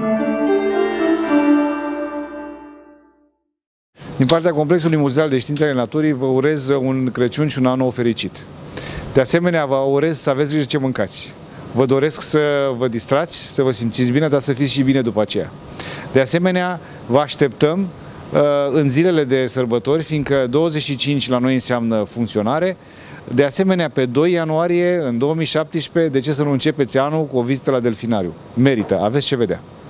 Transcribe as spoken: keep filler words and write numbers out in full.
Din partea Complexului Muzeal de Științe ale Naturii vă urez un Crăciun și un an nou fericit. De asemenea, vă urez să aveți grijă ce mâncați. Vă doresc să vă distrați, să vă simțiți bine, dar să fiți și bine după aceea. De asemenea, vă așteptăm în zilele de sărbători, fiindcă douăzeci și cinci la noi înseamnă funcționare. De asemenea, pe doi ianuarie, în două mii șaptesprezece, de ce să nu începeți anul cu o vizită la delfinariu? Merită, aveți ce vedea.